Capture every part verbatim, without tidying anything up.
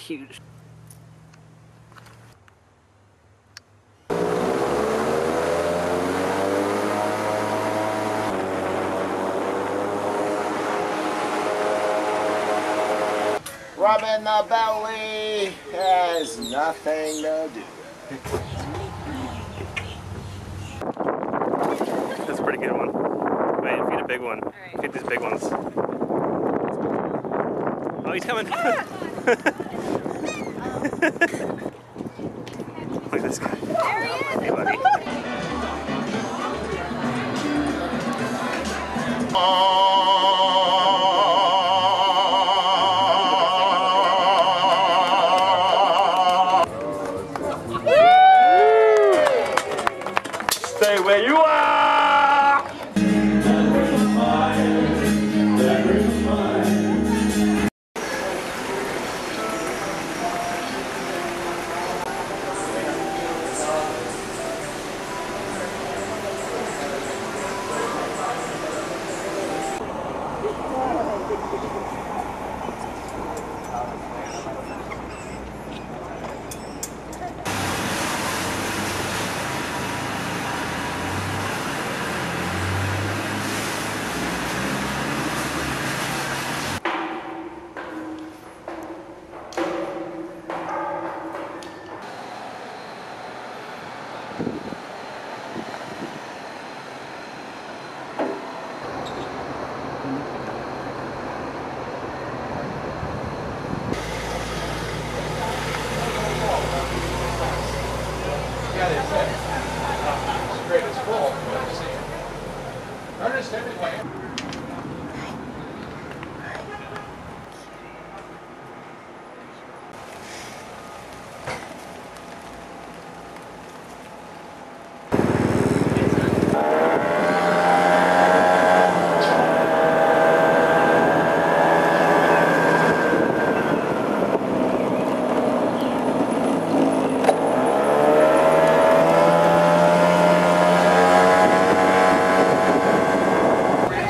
huge. Rubbing the belly has nothing to do. That's a pretty good one. Wait, feed a big one. Right. Feed these big ones. Oh, he's coming. Look at this guy. There he is. Hey, buddy. Stay where you are! Straight as full. I understand it.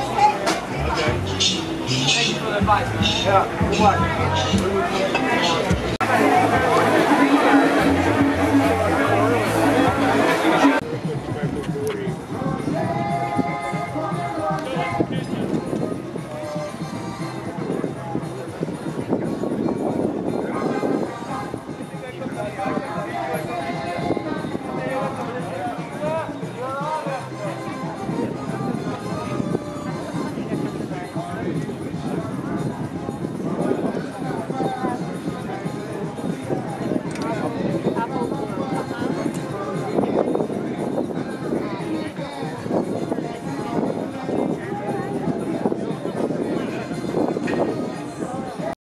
Yeah, what?